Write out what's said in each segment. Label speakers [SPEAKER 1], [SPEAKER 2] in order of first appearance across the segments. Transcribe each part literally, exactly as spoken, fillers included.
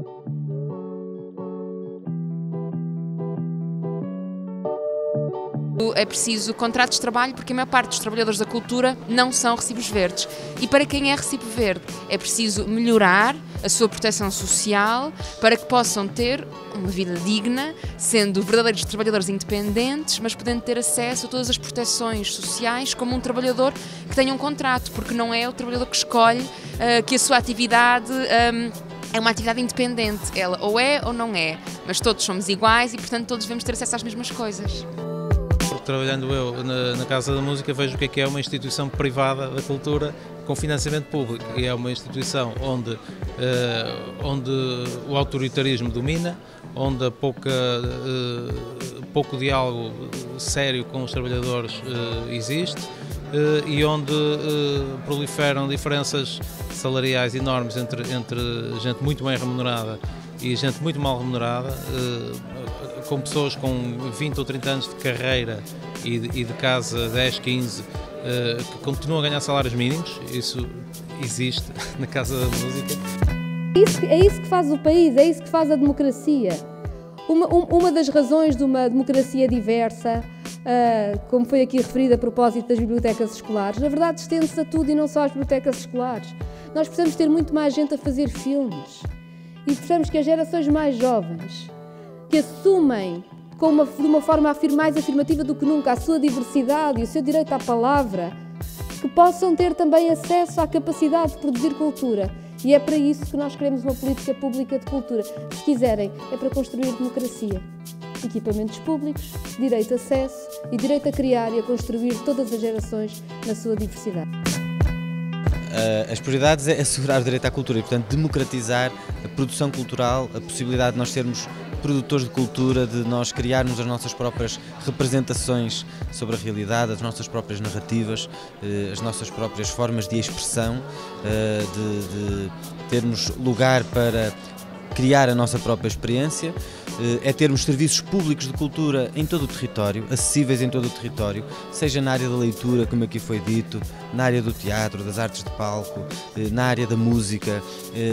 [SPEAKER 1] É preciso contratos de trabalho porque a maior parte dos trabalhadores da cultura não são recibos verdes. E para quem é recibo verde é preciso melhorar a sua proteção social para que possam ter uma vida digna, sendo verdadeiros trabalhadores independentes, mas podendo ter acesso a todas as proteções sociais como um trabalhador que tenha um contrato, porque não é o trabalhador que escolhe uh, que a sua atividade um, é uma atividade independente. Ela ou é ou não é, mas todos somos iguais e, portanto, todos devemos ter acesso às mesmas coisas.
[SPEAKER 2] Trabalhando eu na, na Casa da Música, vejo o que é que é uma instituição privada da cultura com financiamento público, e é uma instituição onde, eh, onde o autoritarismo domina, onde há pouca, eh, pouco diálogo sério com os trabalhadores eh, existe, eh, e onde eh, proliferam diferenças salariais enormes entre, entre gente muito bem remunerada e gente muito mal remunerada, eh, com pessoas com vinte ou trinta anos de carreira e de, e de casa dez, quinze, eh, que continuam a ganhar salários mínimos. Isso existe na Casa da Música.
[SPEAKER 3] Isso, é isso que faz o país, é isso que faz a democracia. Uma, um, uma das razões de uma democracia diversa, uh, como foi aqui referido a propósito das bibliotecas escolares, na verdade estende-se a tudo e não só às bibliotecas escolares. Nós precisamos ter muito mais gente a fazer filmes. E precisamos que as gerações mais jovens, que assumem com uma, de uma forma afir, mais afirmativa do que nunca a sua diversidade e o seu direito à palavra, que possam ter também acesso à capacidade de produzir cultura. E é para isso que nós queremos uma política pública de cultura. Se quiserem, é para construir democracia. Equipamentos públicos, direito a acesso e direito a criar e a construir todas as gerações na sua diversidade.
[SPEAKER 4] As prioridades é assegurar o direito à cultura e, portanto, democratizar a produção cultural, a possibilidade de nós sermos produtores de cultura, de nós criarmos as nossas próprias representações sobre a realidade, as nossas próprias narrativas, as nossas próprias formas de expressão, de, de termos lugar para criar a nossa própria experiência, é termos serviços públicos de cultura em todo o território, acessíveis em todo o território, seja na área da leitura, como aqui foi dito, na área do teatro, das artes de palco, na área da música,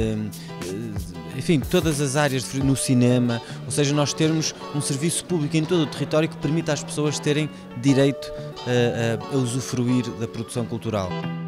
[SPEAKER 4] enfim, todas as áreas, no cinema, ou seja, nós termos um serviço público em todo o território que permita às pessoas terem direito a, a, a usufruir da produção cultural.